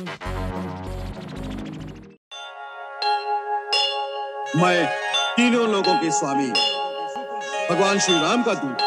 मैं तीनों लोगों के स्वामी भगवान श्री राम का दूत।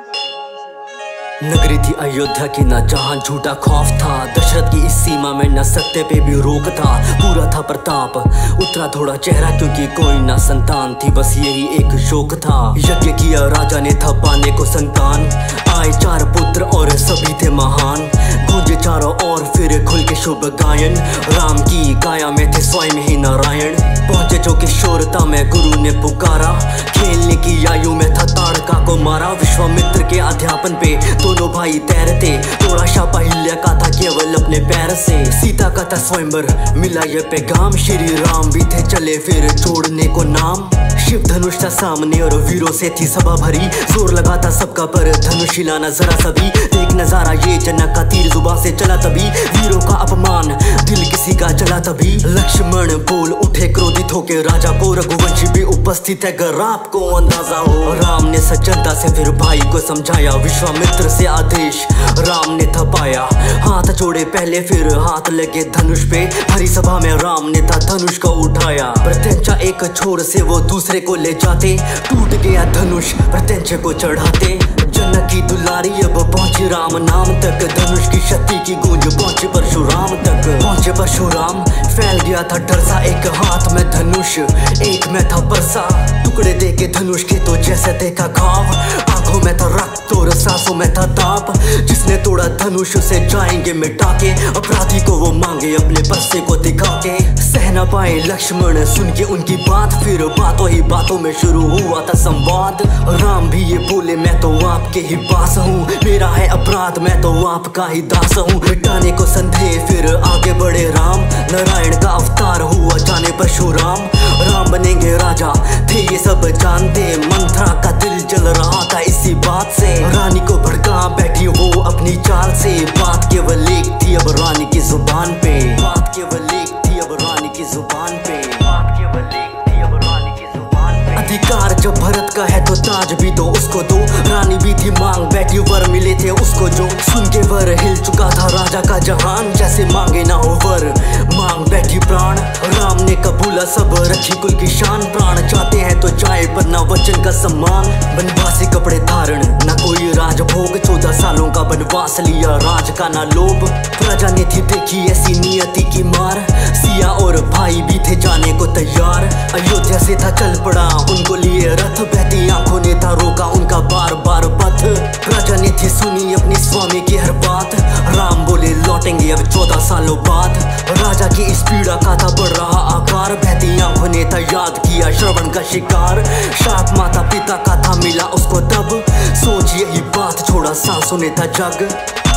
नगरी थी अयोध्या की ना जहां झूठा खौफ था, दशरथ की इस सीमा में न सत्य पे भी रोक था। पूरा था प्रताप, उतरा थोड़ा चेहरा क्योंकि कोई ना संतान थी, बस यही एक शोक था। यज्ञ किया राजा ने था पाने को संतान, आए 4 पुत्र और सभी थे महान। गूंजे चारों ओर फिर खुल के शुभ गायन, राम की काया में थे स्वयं ही नारायण। पहुंचे जो किशोरता में गुरु ने पुकारा, खेलने की आयु में था ताड़का को मारा। विश्वामित्र के अध्यापन पे दोनों भाई तैरते, तोड़ा शापा हिल्या का था केवल अपने पैर से। सीता का था स्वयंवर मिला ये पैगाम, श्री राम भी थे चले फिर छोड़ने को नाम। शिव धनुष था सामने और वीरों से थी सभा भरी, जोर लगा था सबका पर धनुष हिलाना जरा सभी। देख नजारा ये जनक का तीर जुबा से चला तभी, वीरों का अपमान दिल किसी का जला तभी। लक्ष्मण बोल उठे क्रोधित होके राजा को, रघुवंशी भी उपस्थित है अगर आपको अंदाजा हो। राम ने सज्जनता से फिर भाई को समझाया, विश्वामित्र से आदेश राम ने थपाया। हाथ जोड़े पहले फिर हाथ लगे धनुष पे, हरी सभा में राम ने था धनुष को उठाया। प्रत्यंचा एक छोर से वो दूसरे को ले जाते, टूट गया धनुष प्रत्यंचा को चढ़ाते। जनक की दुलारी अब पहुंची राम नाम तक, धनुष की शक्ति की गूंज पहुंचे परशुराम तक। पहुंचे परशुराम फैल गया था डर सा, एक हाथ में धनुष एक में था परसा। टुकड़े देके धनुष के तो जैसे देखा घाव, आंखों में था रक्त और सांसों में था ताप। जिसने तोड़ा धनुष उसे जाएंगे मिटा के, अपराधी को वो मांगे अपने परसे को दिखा के। सह न पाए लक्ष्मण सुन के उनकी बात, फिर बातों ही बातों में शुरू हुआ था संवाद। राम भी ये बोले मैं तो आपके ही पास हूँ, मेरा है अपराध मैं तो आपका ही दास हूँ। मिटाने को संदेह फिर आगे बढ़े राम, नारायण का अवतार हुआ जाने परशुराम। राम बनेंगे राजा थे ये सब जानते, मंथरा का दिल जल रहा था इसी बात से। रानी को भड़का बैठी वो अपनी चाल से, बात केवल एक थी अब रानी की जुबान पे। बात केवल एक थी अब रानी की जुबान पे। बात केवल एक थी अब रानी की जुबान पे। अधिकार जब भरत का है तो ताज भी तो उसको दो, रानी भी थी मांग बैठी वर मिले थे उसको जो। सुन के वर हिल चुका था राजा का जहान, जैसे मांगे ना हो वर मांग बैठी प्राण। राम ने कबूला सब रखी कुल की शान, प्राण चाहते हैं तो जाए पर ना वचन का सम्मान। बनवासी कपड़े धारण ना कोई राज भोग, 14 सालों का बनवास लिया राज का ना लोभ। प्रजा ने थी देखी ऐसी नियति की मार, सिया और भाई भी थे जाने को तैयार। अयोध्या से था चल पड़ा उनको लिए रथ, बहती आंखों ने था रोका उनका बार बार पथ। प्रजा ने थी सुनी अपनी स्वामी की हर बात, राम बोले लौटेंगे अब 14 सालों बाद। राजा की इस पीड़ा का था बढ़ रहा आकार, बहती आंखों ने था याद किया श्रवण का शिकार। शाप माता पिता का था मिला उसको तब, सोच यही बात छोड़ा सांसों ने था जग।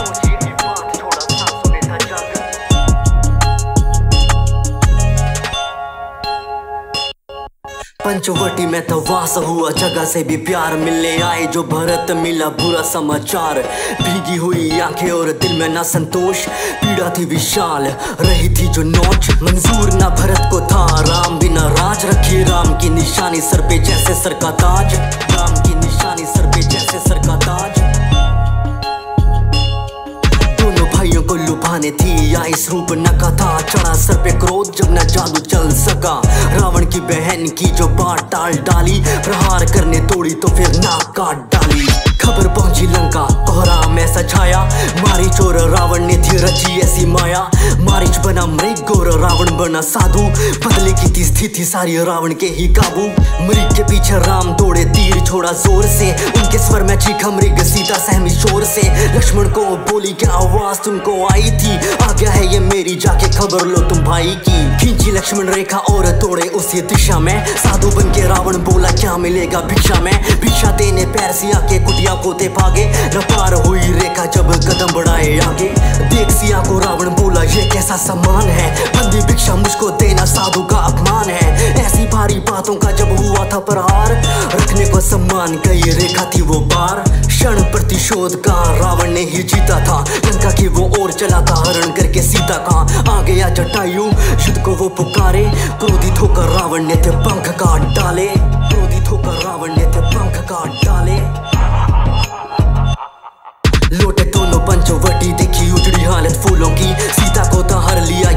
पंचवटी में तो वास हुआ, जगह से भी प्यार मिलने आए जो भरत मिला बुरा समाचार। भीगी हुई आंखें और दिल में ना संतोष, पीड़ा थी विशाल रही थी जो नोच। मंजूर ना भरत को था राम बिना राज, रखी राम की निशानी सर पे जैसे सर का ताज। राम की निशानी सर पे जैसे सर का ताज। भाइयों को लुभाने थी या इस रूप नका था, चढ़ा सर पे क्रोध जब न जादू चल सका। रावण की बहन की जो बात टाल डाली, प्रहार करने तोड़ी तो फिर नाक काट डाली। खबर पहुंची लंका कोहराम ऐसा छाया, मारीच और रावण ने थी रची ऐसी माया। मारीच बना मृग और रावण बना साधु, बदले की थी स्थिति सारी रावण के ही काबू। मृग के पीछे राम दौड़े तीर छोड़ा जोर से, उनके स्वर में चीखा मृग सीता सहमी शोर से। लक्ष्मण को बोली क्या आवाज तुमको आई थी, आ गया है ये मेरी जाके खबर लो तुम भाई की। खींची लक्ष्मण रेखा और तोड़े उसी दिशा में, साधु बन के रावण बोला क्या मिलेगा भिक्षा में। भिक्षा देने पैर सिया के कुटिया को दे भागे, न पार हुई रेखा जब कदम बढ़ाए आगे। देख सिया को रावण बोला ये कैसा सम्मान है, बंदी भिक्षा मुझको देना साधु का अपमान है। ऐसी भारी बातों का जब हुआ था प्रहार, रखने को सम्मान गई रेखा थी वो पार। क्षण प्रतिशोध का रावण ने ही जीता था, लंका की वो ओर चला था हरण करके सीता का। आ गया जटायु युद्ध को वो पुकारे, क्रोधित होकर रावण ने थे पंख काट डाले। क्रोधित होकर रावण ने थे पंख काट डाले। लौटे दोनों पंचवटी देखी उजड़ी हालत फूलों की, सीता को था हर लिया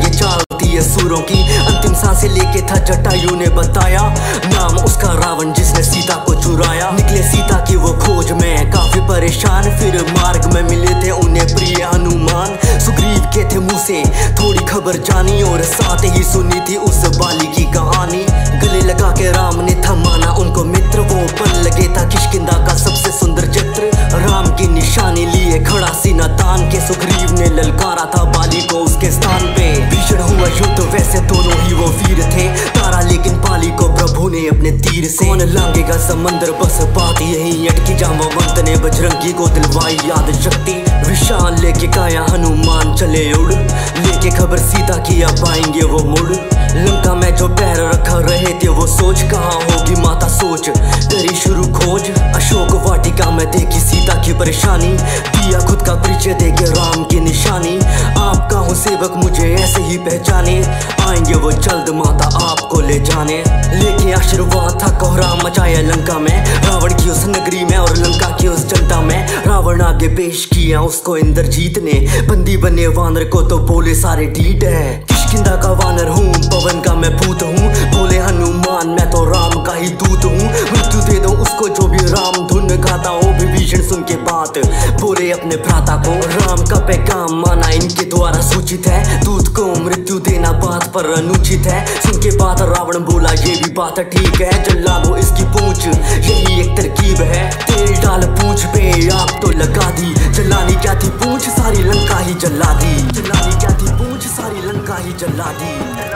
ने बताया, नाम उसका रावण जिसने सीता को चुराया। निकले सीता की वो खोज में काफी परेशान, फिर मार्ग में मिले थे उन्हें प्रिय हनुमान। सुग्रीव के थे मुंह से थोड़ी खबर जानी और साथ ही सुनी थी उस बाली की कहानी। गले लगा के राम ने था माना उनको मित्र, वो पल लगे था किष्किंधा का सबसे सुंदर चित्र। राम की निशानी लिए खड़ा सीना तान के सुग्रीव ने ललकारा था बाली को उसके स्थान पे। भीषण हुआ युद्ध, वैसे दोनों ही वो वीर थे, तारा लेकिन बाली को प्रभु ने अपने तीर से। कौन लांगेगा समंदर, बस बात यही अटकी, जामवंत ने बजरंगी को दिलवाई याद शक्ति। विशाल लेके काया हनुमान चले उड़, लेके खबर सीता की अब आएंगे वो मुड़। लंका में जो पैर रखा रहे थे वो सोच, कहाँ होगी माता सोच, करी शुरू खोज। अशोक वाटिका में देखी सीता की परेशानी, दिया खुद का परिचय देके राम की निशानी। आपका हूँ सेवक मुझे ऐसे ही पहचाने, आएंगे वो जल्द माता आपको ले जाने। लेके आशीर्वाद था कोहराम मचाया लंका में, रावण की उस नगरी में और लंका की उस जनता में। रावण आगे पेश किया उसको इंद्रजीत ने, बंदी बने वानर को तो बोले सारे ढीठ है। किष्किंधा का वानर हूँ, पवन का मैं भूत हूँ, बोले हनुमान मैं तो राम का ही दूत हूँ। मृत्यु दे दो उसको जो भी राम धुन गाता हो। विभीषण सुन के बात बोले अपने भ्राता को, राम का पैगाम माना इनके द्वारा सूचित है, दूत को मृत्यु देना बात पर अनुचित है। सुन के बात रावण बोला ये भी बात ठीक है, जला दो इसकी पूंछ यही एक तरकीब है। तेल डाल पूंछ पे आग तो लगा दी, जलानी क्या थी पूंछ सारी लंका ही जला दी। जलानी क्या थी पूंछ सारी लंका ही जला दी।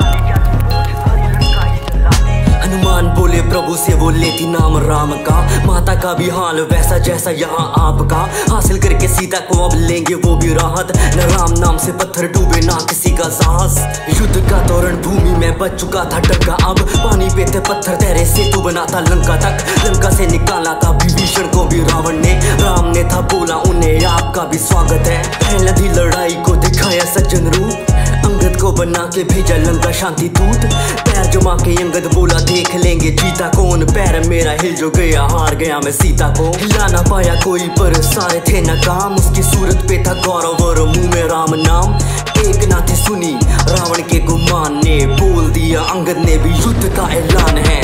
हनुमान बोले प्रभु से वो लेती नाम राम का, माता का भी हाल वैसा जैसा यहाँ आपका। हासिल करके सीता को अब लेंगे वो भी राहत, न राम नाम से पत्थर डूबे ना किसी का साहस। युद्ध का तोरण भूमि में बच चुका था डंका, अब पानी पे थे पत्थर तेरे सेतु बना था लंका तक। लंका से निकाला था विभीषण को भी रावण ने, राम ने था बोला उन्हें आपका भी स्वागत है। पहले दी लड़ाई को दिखाया सज्जन रूप, अंगद को बना के भेजा लंका शांति दूत। पैर जमा के अंगद बोला देख लेंगे जीता कौन, पैर मेरा हिल जो गया हार गया मैं सीता को। हिला ना पाया कोई पर सारे थे नाकाम, उसकी सूरत पे था गौरव और मुंह में राम नाम। एक ना थी सुनी रावण के गुमान ने, बोल दिया अंगद ने भी युद्ध का ऐलान है।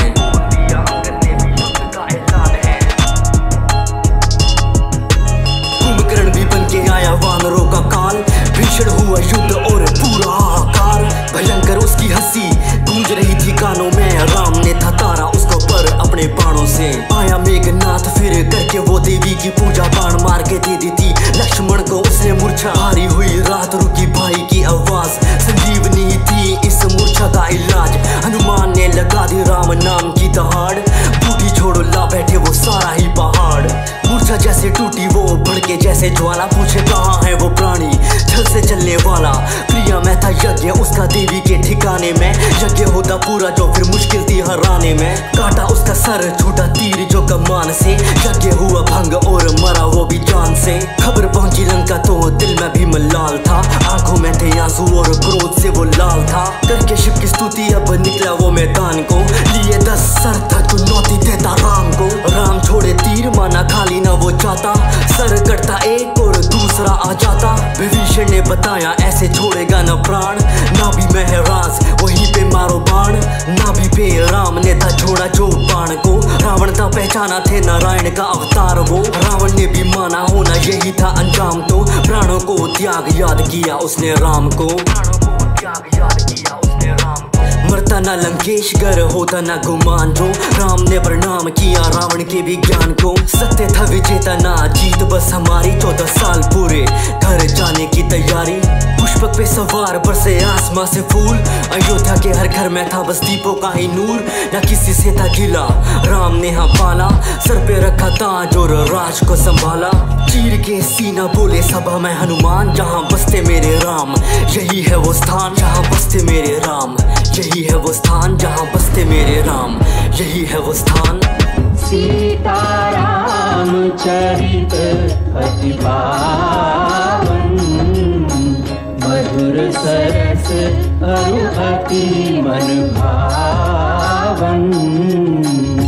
कुंभकर्ण भी बन के आया वानरों का काल, भीषण हुआ युद्ध और पूरा हाहाकार। भयंकर उसकी हंसी गूंज रही थी कानों में, राम ने था तारा उसको पर अपने बाणों से। आया मेघनाथ फिर करके वो देवी की पूजा, बाण मार के दे दी थी लक्ष्मण को उसने मूर्छा। हारी हुई रात रुकी भाई की आवाज, संजीवनी थी इस मूर्छा का इलाज। हनुमान ने लगा दी राम नाम की दहाड़, बूटी छोड़ो ला बैठे वो सारा ही पहाड़। मूर्छा जैसे टूटी वो भड़के जैसे ज्वाला, पूछे कहाँ है वो प्राणी छल से चलने वाला। प्रिया में था यज्ञ उसका देवी के ठिकाने में, यज्ञ होता पूरा जो फिर मुश्किल थी हराने में। काटा उसका सर छूटा तीर जो कमान से, यज्ञ हुआ भंग और मरा वो भी जान से। खबर पहुंची लंका तो दिल में भी मलाल था, आंखों में थे आंसू और क्रोध से वो लाल था। करके शिव की स्तुति अब निकला वो मैदान को, लिए 10 सर था चुनौती देता राम को। राम छोड़े तीर माना खाली ना वो जाता, सर कटता एक और दूसरा आ जाता। विभीषण ने बताया ऐसे छोड़ेगा न प्राण, ना भी महराज वहीं पे मारो बाण। ना भी पे राम ने था छोड़ा जो बाण को, रावण था पहचाना थे नारायण का अवतार वो। रावण ने भी माना होना यही था अंजाम, तो प्राणों को त्याग याद किया उसने राम को। मरता ना लंकेश गर होता ना गुमान, जो राम ने प्रणाम किया रावण के विज्ञान को। सत्य था विजेता ना जीत बस हमारी, 14 साल पूरे घर जाने की तैयारी। पुष्पक पे सवार बरसे आसमां से फूल, अयोध्या के हर घर में था बस दीपों का ही नूर। ना किसी से था गिला राम ने हाँ पाला, सर पे रखा ताज और राज को संभाला। चीर के सीना बोले सभा में हनुमान, जहाँ बसते मेरे राम यही है वो स्थान। जहाँ बसते मेरे राम यही है वो स्थान, जहाँ बसते मेरे राम यही है वो स्थान। सीताराम चरित अति पावन, मधुर सरस अरु अति मन भावन।